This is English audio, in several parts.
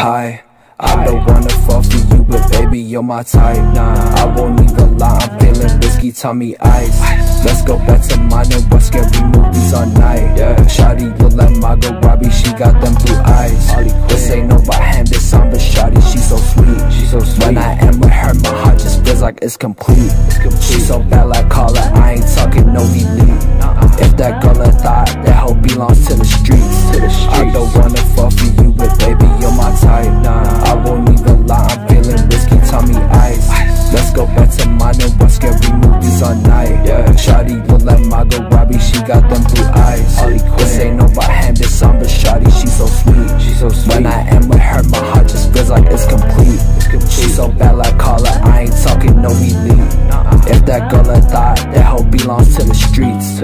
Hi, I don't wanna fall for you, but baby, you're my type. Nah, I won't even lie, I'm feeling whiskey, Tommy ice. Let's go back to mine and watch scary movies all night. Shawty look like Margot Robbie, she got them blue eyes. This ain't no right-handed song, but shawty, she's so sweet. When I am with her, my heart just feels like it's complete. She's so bad like Carla, I ain't talking no elite. If that girl a thought, that hoe belongs to the streets. I don't wanna fall for you, but baby, you're my type. Nah, I won't even lie, I'm feeling whiskey, Tommy ice. Let's go back to mine and watch scary movies all night. Shawty look like Margot Robbie, she got them blue eyes. This ain't no right-handed song, but shawty, she's so sweet. When I am with her, my heart just feels like it's complete. She's so bad like Carla, I ain't talking no elite. If that girl a thought, that hoe belongs to the streets.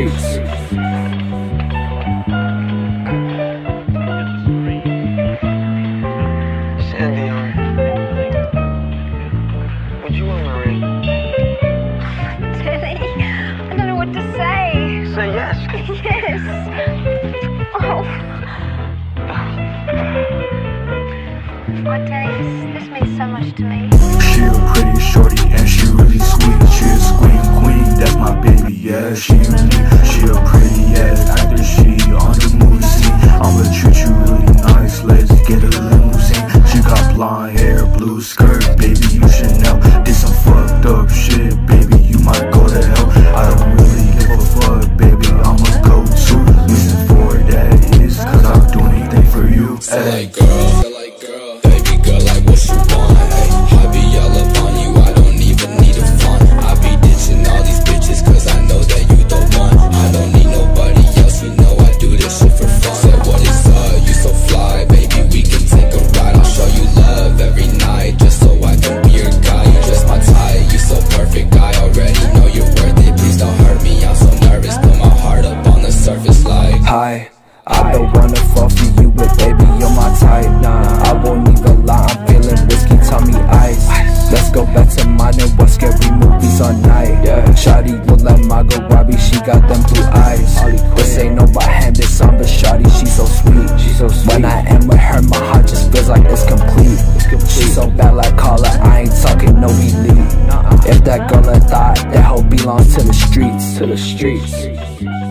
Would you want to ring? Teddy, I don't know what to say. Say yes. Yes. Oh. Oh, Teddy, this means so much to me. She a pretty shorty and she really sweet. She a scream queen, that's my baby, yeah, she unique. She a pretty ass actor, she on the movie scene. I'ma treat you really nice, let's get a limousine. She got blonde hair, blue skirt, baby, you should know. Did some fucked up shit, baby, you might go to hell. I don't really give a fuck, baby, I'ma go to. Reason for that is cause I'll do anything for you. Like girl, baby girl, like what you want, ay. I be all up on you, I don't even need a fun. I be ditching all these bitches cause I know that you the one. I don't need nobody else, you know I do this shit for fun. Say what is up, you so fly, baby, we can take a ride. I'll show you love every night, just so I can be your guy. You just my type, you so perfect, I already know you're worth it. Please don't hurt me, I'm so nervous, put my heart up on the surface like. Hi, I don't wanna fall for you, but baby, you're my type. Nah, I won't even lie, I'm feeling whiskey, Tommy ice. Let's go back to mine and watch scary movies all night. Shawty look like Margot Robbie, she got them blue eyes. This ain't no right-handed song, but shawty, she's so sweet. When I am with her, my heart just feels like it's complete. She's so bad like Carla, I ain't talking no elite. If that girl a thought, that hoe belongs to the streets.